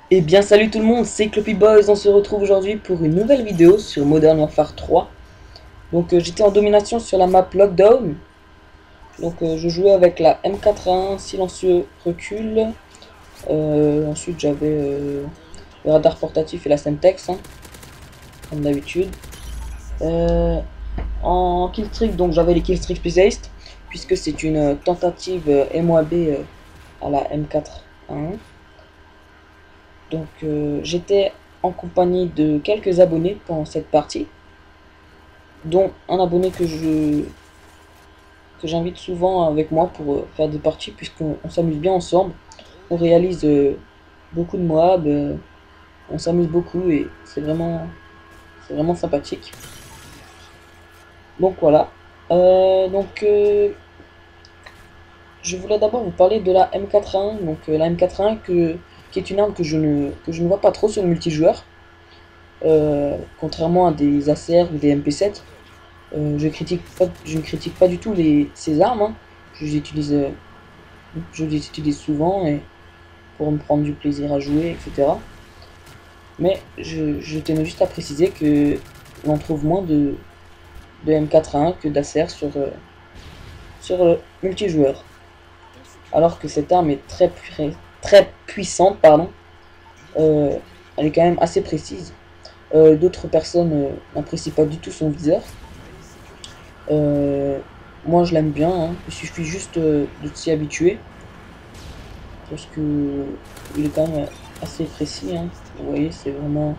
Eh bien salut tout le monde, c'est Cloppy Boys, on se retrouve aujourd'hui pour une nouvelle vidéo sur Modern Warfare 3. Donc j'étais en domination sur la map Lockdown. Donc je jouais avec la M81, silencieux recul. Ensuite j'avais le radar portatif et la Semtex, hein, comme d'habitude. En killstreak, donc j'avais les killstreak spécialistes, puisque c'est une tentative MOAB à la M41. Donc j'étais en compagnie de quelques abonnés pendant cette partie, dont un abonné que j'invite souvent avec moi pour faire des parties, puisqu'on s'amuse bien ensemble. On réalise beaucoup de Moab, on s'amuse beaucoup et c'est vraiment sympathique. Donc voilà. Je voulais d'abord vous parler de la M81. Donc la M81 qui est une arme que je ne vois pas trop sur le multijoueur. Contrairement à des ACR ou des MP7, je ne critique pas du tout ces armes, hein. Je les utilise souvent et pour me prendre du plaisir à jouer, etc. Mais je tenais juste à préciser que l'on trouve moins de M81 que d'ACR sur multijoueur. Alors que cette arme est très puissante, pardon. Elle est quand même assez précise. D'autres personnes n'apprécient pas du tout son viseur. Moi je l'aime bien, hein. Il suffit juste de s'y habituer. Parce que il est quand même assez précis, hein. Vous voyez, c'est vraiment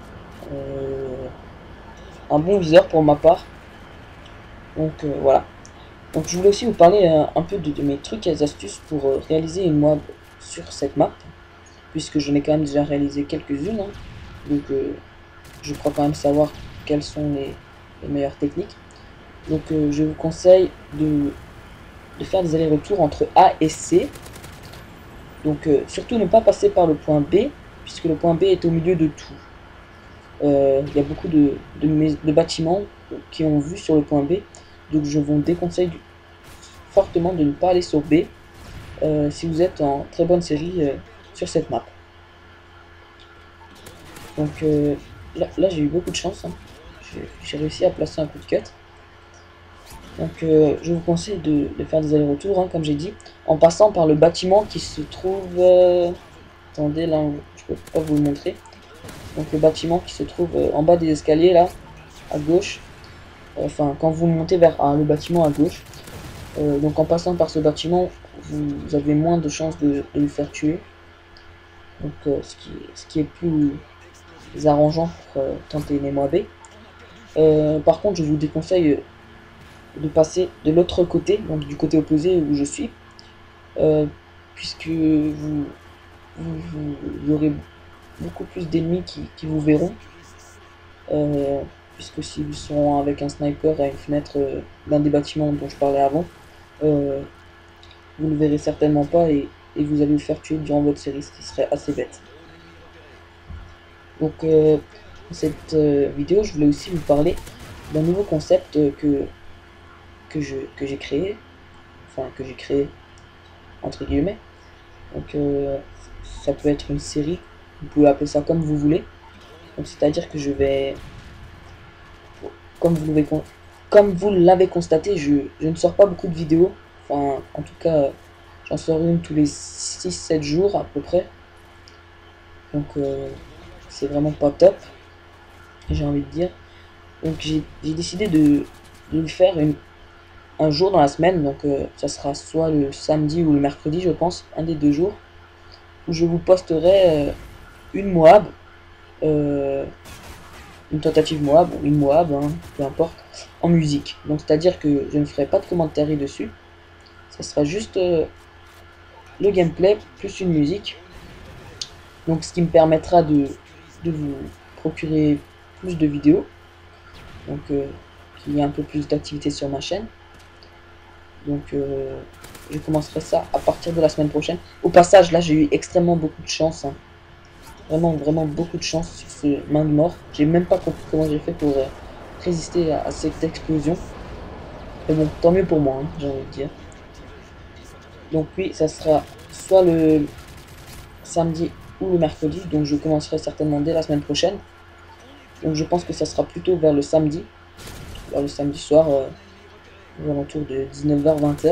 un bon viseur pour ma part. Donc voilà. Donc je voulais aussi vous parler un peu de mes trucs et astuces pour réaliser une mob sur cette map. Puisque je n'ai quand même déjà réalisé quelques-unes, hein. Donc je crois quand même savoir quelles sont les meilleures techniques. Donc je vous conseille de faire des allers-retours entre A et C. Donc surtout ne pas passer par le point B, puisque le point B est au milieu de tout. Il y a beaucoup de bâtiments qui ont vu sur le point B, donc je vous déconseille fortement de ne pas aller sur B si vous êtes en très bonne série sur cette map. Donc là j'ai eu beaucoup de chance, hein. J'ai réussi à placer un coup de cut. Donc je vous conseille de faire des allers-retours, hein, comme j'ai dit, en passant par le bâtiment qui se trouve... attendez, là je peux pas vous le montrer. Donc le bâtiment qui se trouve en bas des escaliers, là, à gauche. Enfin, quand vous montez vers le bâtiment à gauche. Donc en passant par ce bâtiment, vous avez moins de chances de vous faire tuer. Donc ce qui est plus arrangeant pour tenter une MOAB. Par contre, je vous déconseille de passer de l'autre côté, donc du côté opposé où je suis, puisque vous aurez beaucoup plus d'ennemis qui vous verront, puisque s'ils sont avec un sniper à une fenêtre d'un des bâtiments dont je parlais avant, vous ne le verrez certainement pas et vous allez vous faire tuer durant votre série, ce qui serait assez bête. Donc dans cette vidéo, je voulais aussi vous parler d'un nouveau concept que j'ai créé, enfin que j'ai créé entre guillemets. Donc ça peut être une série, vous pouvez appeler ça comme vous voulez. Donc c'est-à-dire que je vais, comme vous l'avez constaté, je ne sors pas beaucoup de vidéos. Enfin, en tout cas, j'en sors une tous les 6-7 jours à peu près. Donc c'est vraiment pas top, j'ai envie de dire. Donc j'ai décidé de le faire un jour dans la semaine. Donc ça sera soit le samedi ou le mercredi, je pense, un des deux jours, où je vous posterai une Moab, une tentative Moab, ou une Moab, hein, peu importe, en musique. Donc c'est-à-dire que je ne ferai pas de commentaires dessus, ça sera juste le gameplay plus une musique. Donc ce qui me permettra de vous procurer plus de vidéos, donc qu'il y ait un peu plus d'activité sur ma chaîne. Donc je commencerai ça à partir de la semaine prochaine. Au passage, là j'ai eu extrêmement beaucoup de chance, hein. Vraiment beaucoup de chance sur ce main de mort. J'ai même pas compris comment j'ai fait pour résister à cette explosion. Mais bon, tant mieux pour moi, hein, j'ai envie de dire. Donc oui, ça sera soit le samedi ou le mercredi, donc je commencerai certainement dès la semaine prochaine. Donc je pense que ça sera plutôt vers le samedi soir, aux alentours de 19h-20h.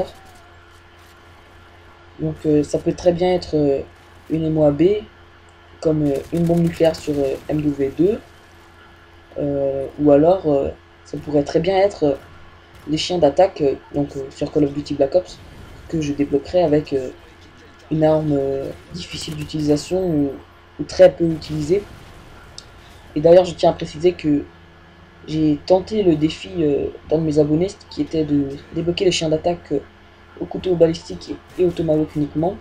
Donc ça peut très bien être une MOAB, comme une bombe nucléaire sur MW2, ou alors ça pourrait très bien être les chiens d'attaque, sur Call of Duty Black Ops, que je débloquerai avec une arme difficile d'utilisation ou très peu utilisée. Et d'ailleurs, je tiens à préciser que j'ai tenté le défi d'un de mes abonnés, qui était de débloquer les chiens d'attaque au couteau balistique et au tomahawk uniquement.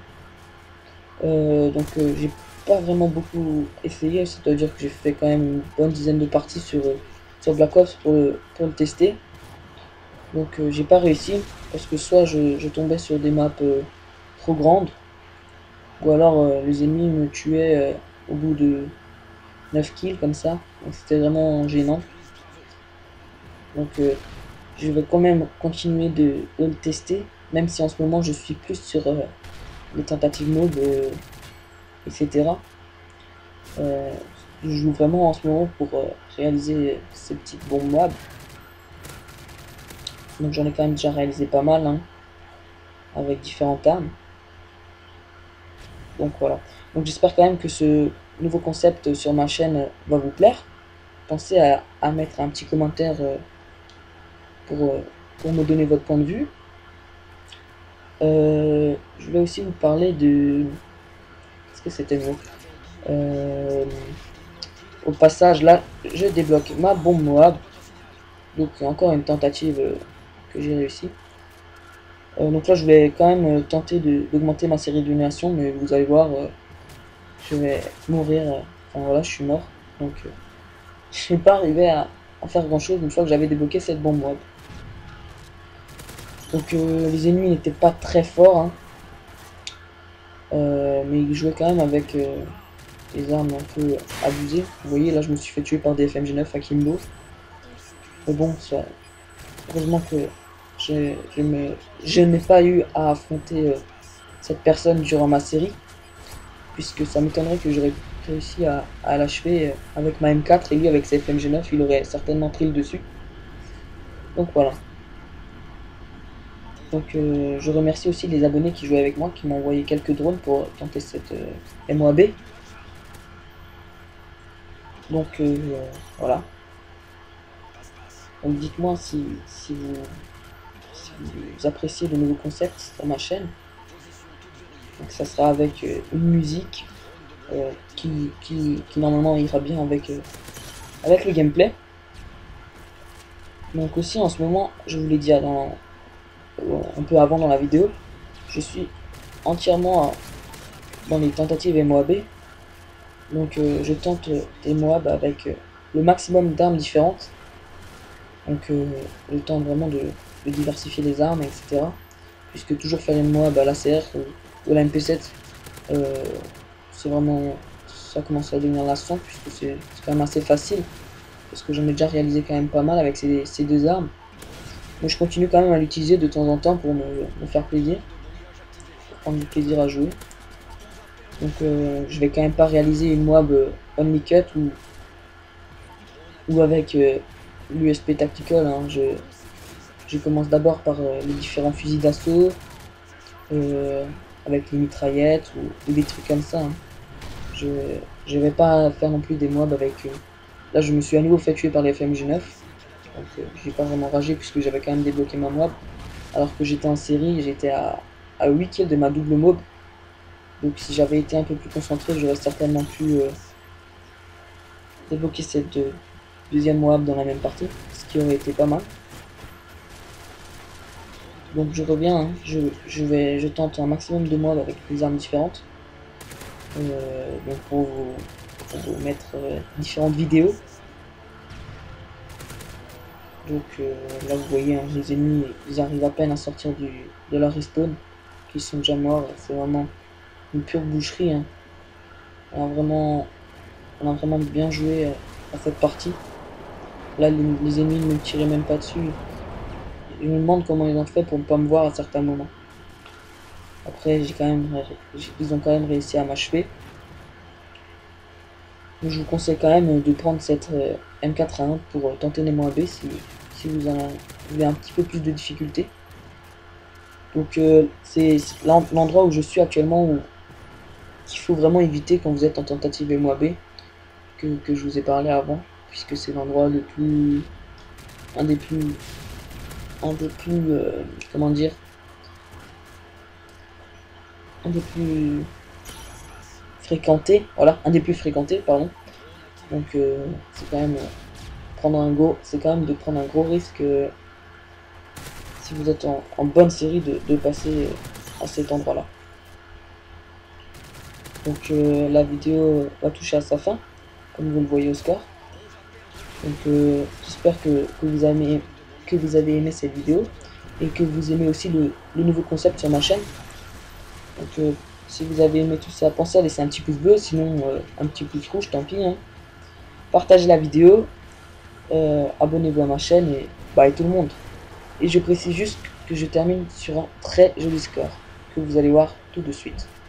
J'ai pas vraiment beaucoup essayé, c'est-à-dire que j'ai fait quand même une bonne dizaine de parties sur Black Ops pour le tester. Donc j'ai pas réussi, parce que soit je tombais sur des maps trop grandes, ou alors les ennemis me tuaient au bout de 9 kills comme ça, donc c'était vraiment gênant. Donc je vais quand même continuer de le tester, même si en ce moment je suis plus sur les tentatives mob, etc. Je joue vraiment en ce moment pour réaliser ces petites bombes mob. Donc j'en ai quand même déjà réalisé pas mal, hein, avec différentes armes. Donc voilà. Donc j'espère quand même que ce nouveau concept sur ma chaîne va vous plaire. Pensez à mettre un petit commentaire pour me donner votre point de vue. Je voulais aussi vous parler de... Qu'est-ce que c'était le mot au passage, là, je débloque ma bombe Moab. Donc encore une tentative que j'ai réussi. Donc là, je vais quand même tenter d'augmenter ma série d'élimination, mais vous allez voir, je vais mourir. Enfin voilà, je suis mort. Donc je n'ai pas arrivé à faire grand chose une fois que j'avais débloqué cette bombe Moab. Donc les ennemis n'étaient pas très forts, hein. Mais ils jouaient quand même avec des armes un peu abusées. Vous voyez, là je me suis fait tuer par des FMG9 à Kimbo. Mais bon, heureusement que je n'ai pas eu à affronter cette personne durant ma série, puisque ça m'étonnerait que j'aurais réussi à l'achever avec ma M4, et lui avec sa FMG9 il aurait certainement pris le dessus. Donc voilà. Donc je remercie aussi les abonnés qui jouaient avec moi, qui m'ont envoyé quelques drones pour tenter cette MOAB. Donc voilà. Donc dites-moi si vous appréciez de nouveaux concepts sur ma chaîne. Donc ça sera avec une musique qui normalement ira bien avec le gameplay. Donc aussi en ce moment, je vous l'ai dit un peu avant dans la vidéo, je suis entièrement dans les tentatives MOAB. Donc je tente des MOAB avec le maximum d'armes différentes. Donc le temps vraiment de diversifier les armes, etc. Puisque toujours faire une MOAB à l'ACR ou à la MP7, c'est vraiment... ça commence à devenir lassant, puisque c'est quand même assez facile. Parce que j'en ai déjà réalisé quand même pas mal avec ces deux armes. Mais je continue quand même à l'utiliser de temps en temps pour me faire plaisir. Pour prendre du plaisir à jouer. Donc je vais quand même pas réaliser une MOAB only cut ou avec l'USP Tactical, hein. Je commence d'abord par les différents fusils d'assaut, avec les mitraillettes ou des trucs comme ça, hein. Je vais pas faire non plus des MOAB avec... Là je me suis à nouveau fait tuer par les FMG9, donc j'ai pas vraiment ragé puisque j'avais quand même débloqué ma MOAB, alors que j'étais en série, j'étais à 8 kills de ma double MOAB. Donc si j'avais été un peu plus concentré, j'aurais certainement pu débloquer cette deuxième MOAB dans la même partie, ce qui aurait été pas mal. Donc je reviens, hein. Je tente un maximum de MOAB avec des armes différentes. Donc pour vous mettre différentes vidéos. Donc là vous voyez, hein, les ennemis ils arrivent à peine à sortir de leur respawn, qu'ils sont déjà morts. C'est vraiment une pure boucherie, hein. On a vraiment bien joué à cette partie. Là les ennemis ne me tiraient même pas dessus. Je me demande comment ils ont fait pour ne pas me voir à certains moments. Après ils ont quand même réussi à m'achever. Donc je vous conseille quand même de prendre cette M4A1 pour tenter les -B si vous avez un petit peu plus de difficultés. Donc c'est l'endroit où je suis actuellement, où qu'il faut vraiment éviter quand vous êtes en tentative MOAB, que je vous ai parlé avant, puisque c'est l'endroit le plus, un des plus, comment dire, un des plus fréquentés, voilà, un des plus fréquentés, pardon. Donc c'est quand même c'est quand même de prendre un gros risque si vous êtes en bonne série de passer à cet endroit-là. Donc la vidéo va toucher à sa fin, comme vous le voyez au score. Donc j'espère que vous avez aimé cette vidéo et que vous aimez aussi le nouveau concept sur ma chaîne. Donc si vous avez aimé tout ça, pensez à laisser un petit pouce bleu, sinon un petit pouce rouge, tant pis. Hein. Partagez la vidéo, abonnez-vous à ma chaîne et bye tout le monde. Et je précise juste que je termine sur un très joli score, que vous allez voir tout de suite.